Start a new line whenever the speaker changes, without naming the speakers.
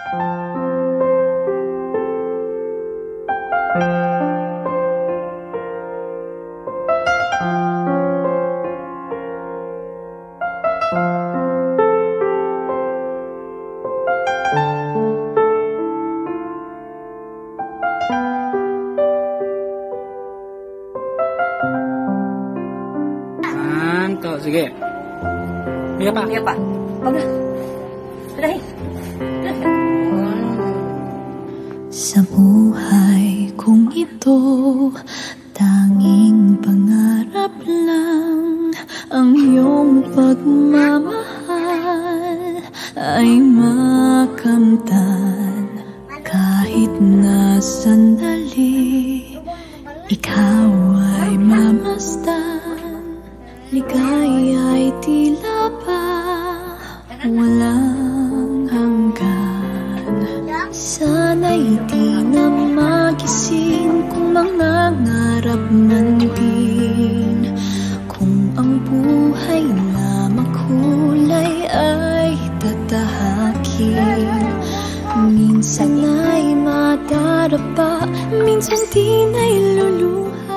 Sige. Iya, Pak.
Iya, Pak. Udah. Udah.
Sa buhay kong ito, tanging pangarap lang ang iyong pagmamahal ay makamtan. Kahit na sandali, ikaw ay mamasdan. Ligaya'y tila ba walang hanggan. Sana'y di na magising kung mangangarap man din. Kung ang buhay na makulay ay tatahakin. Minsan ay madarapa, minsan di na'y luluha.